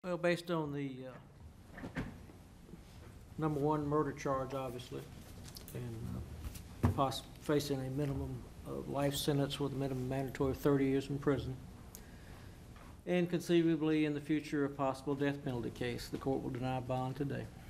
Well, based on the number one murder charge, obviously, and facing a minimum of life sentence with a minimum mandatory of 30 years in prison, and conceivably in the future a possible death penalty case, the court will deny bond today.